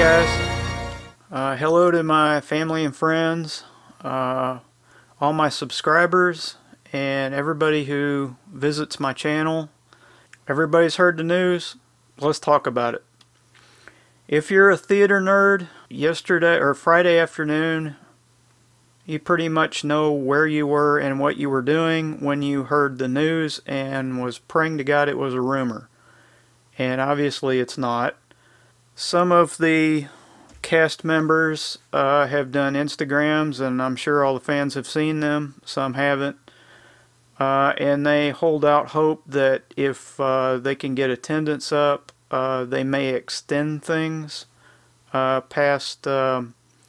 guys. Hello to my family and friends, all my subscribers, and everybody who visits my channel. Everybody's heard the news. Let's talk about it. If you're a theater nerd, yesterday or Friday afternoon, you pretty much know where you were and what you were doing when you heard the news and was praying to God it was a rumor. And obviously it's not. Some of the cast members have done Instagrams, and I'm sure all the fans have seen them. Some haven't. And they hold out hope that if they can get attendance up, they may extend things past the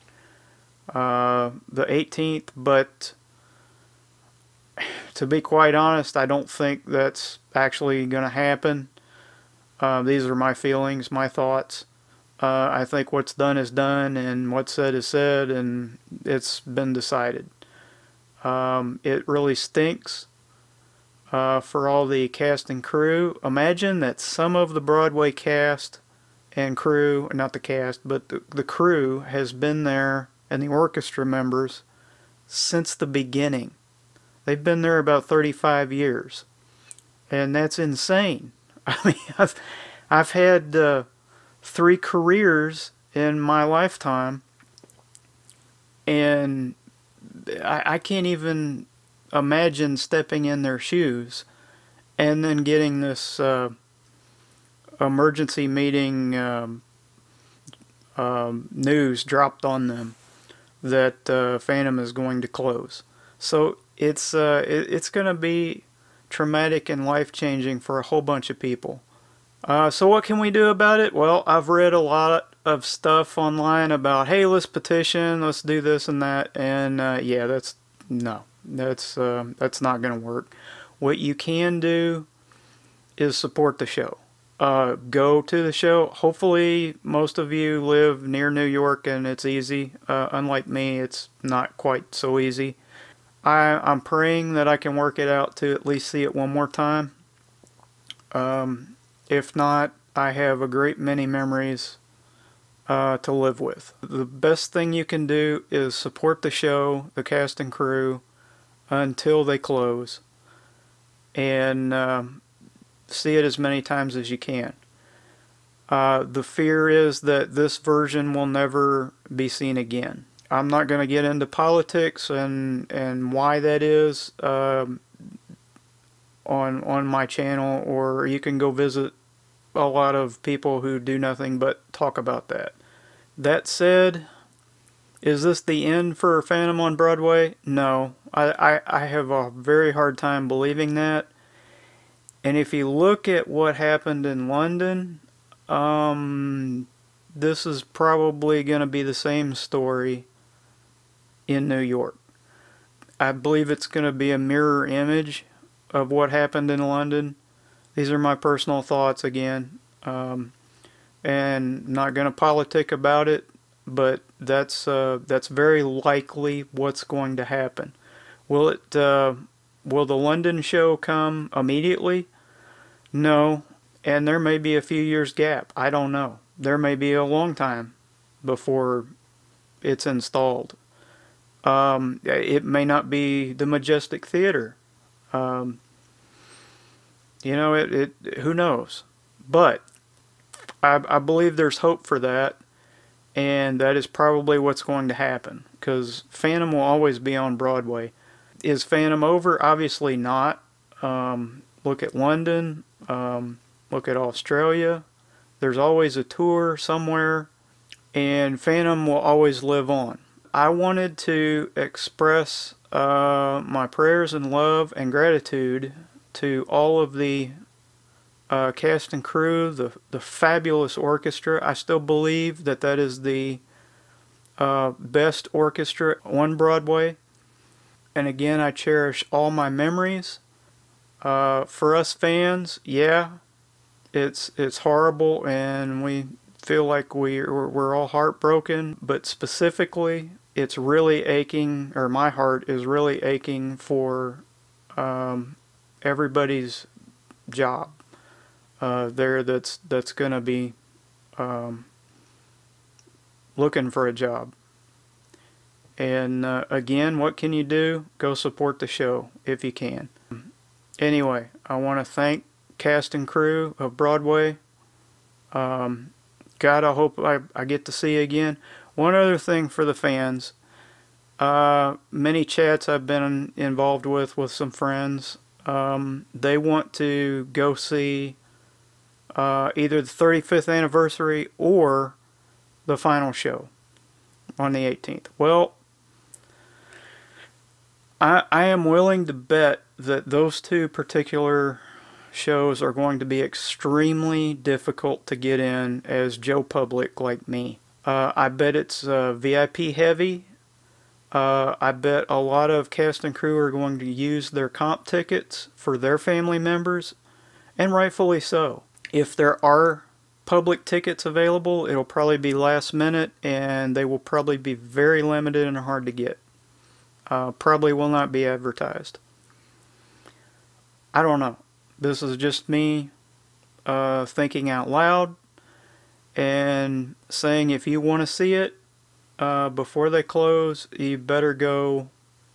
18th. But to be quite honest, I don't think that's actually going to happen. These are my feelings, my thoughts. I think what's done is done, and what's said is said, and it's been decided. It really stinks for all the cast and crew. Imagine that some of the Broadway cast and crew, not the cast, but the crew has been there, and the orchestra members, since the beginning. They've been there about 35 years. And that's insane. I mean, I've had 3 careers in my lifetime, and I can't even imagine stepping in their shoes and then getting this emergency meeting news dropped on them that Phantom is going to close. So it's going to be traumatic and life-changing for a whole bunch of people. So what can we do about it? Well, I've read a lot of stuff online about, hey, let's petition, let's do this and that, and yeah, that's not going to work. What you can do is support the show. Go to the show. Hopefully most of you live near New York and it's easy. Unlike me, it's not quite so easy. I'm praying that I can work it out to at least see it one more time. If not, I have a great many memories to live with. The best thing you can do is support the show, the cast and crew, until they close, and see it as many times as you can. The fear is that this version will never be seen again. I'm not going to get into politics and why that is on my channel, or you can go visit a lot of people who do nothing but talk about that. That said, is this the end for Phantom on Broadway? No. I have a very hard time believing that. And if you look at what happened in London, this is probably going to be the same story in New York. I believe it's going to be a mirror image of what happened in London. These are my personal thoughts again, and not going to politic about it, but that's very likely what's going to happen. Will the London show come immediately? No, and there may be a few years gap. I don't know. There may be a long time before it's installed. It may not be the Majestic Theater. You know, who knows? But I believe there's hope for that, and that is probably what's going to happen, because Phantom will always be on Broadway. Is Phantom over? Obviously not. Look at London. Look at Australia. There's always a tour somewhere, and Phantom will always live on. I wanted to express my prayers and love and gratitude to all of the cast and crew, the fabulous orchestra. I still believe that that is the best orchestra on Broadway. And again, I cherish all my memories. For us fans, yeah, it's horrible, and we feel like we're all heartbroken. But specifically, it's really aching, or my heart is really aching for everybody's job there that's going to be looking for a job. And again, what can you do? Go support the show if you can. Anyway, I want to thank cast and crew of Broadway. God, I hope I get to see you again. One other thing for the fans. Many chats I've been involved with some friends. They want to go see either the 35th anniversary or the final show on the 18th. Well, I am willing to bet that those two particular shows are going to be extremely difficult to get in as Joe Public like me. I bet it's VIP heavy. I bet a lot of cast and crew are going to use their comp tickets for their family members, and rightfully so. If there are public tickets available, it'll probably be last minute, and they will probably be very limited and hard to get. Probably will not be advertised. I don't know. This is just me thinking out loud and saying if you want to see it before they close, you better go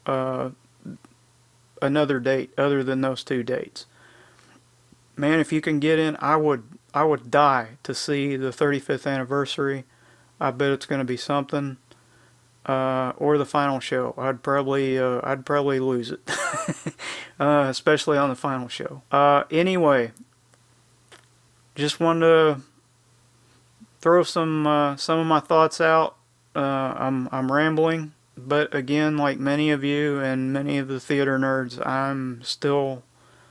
another date other than those two dates. Man, if you can get in, I would die to see the 35th anniversary. I bet it's going to be something. Or the final show. I'd probably lose it, especially on the final show. Anyway, just wanted to throw some of my thoughts out. I'm rambling, but again, like many of you and many of the theater nerds, I'm still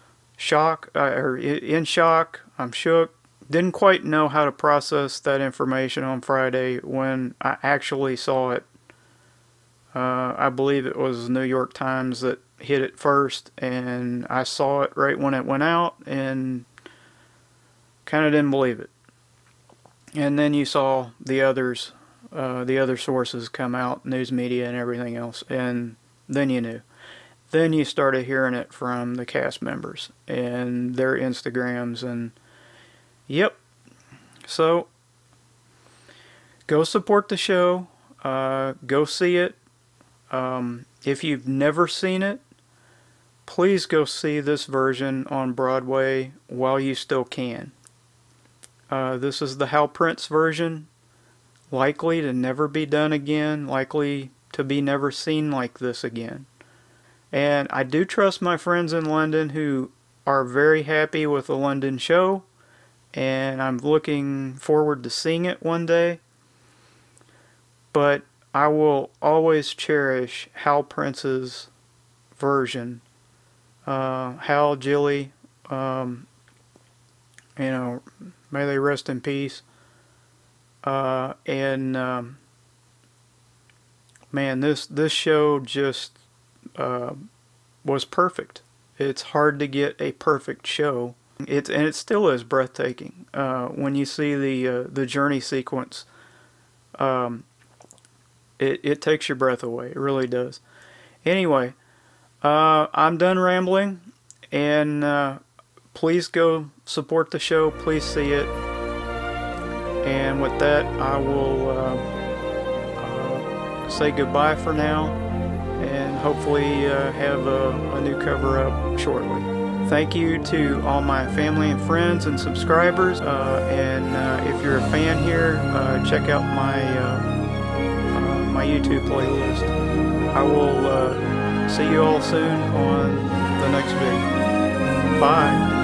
in shock. I'm shook. Didn't quite know how to process that information on Friday when I actually saw it. I believe it was New York Times that hit it first, and I saw it right when it went out and kind of didn't believe it. And then you saw the others, the other sources come out, news media and everything else, and then you knew. Then you started hearing it from the cast members and their Instagrams, and yep. So go support the show. Go see it. If you've never seen it, please go see this version on Broadway while you still can. This is the Hal Prince version, likely to never be done again, likely to be never seen like this again. And I do trust my friends in London who are very happy with the London show, and I'm looking forward to seeing it one day. But I will always cherish Hal Prince's version. Hal, Jilly, you know, may they rest in peace. Man, this show just was perfect. It's hard to get a perfect show. It still is breathtaking. When you see the journey sequence, it takes your breath away. It really does. Anyway, I'm done rambling, and please go support the show. Please see it. And with that, I will say goodbye for now, and hopefully have a new cover up shortly. Thank you to all my family and friends and subscribers. And if you're a fan here, check out my YouTube playlist. I will see you all soon on the next video. Bye.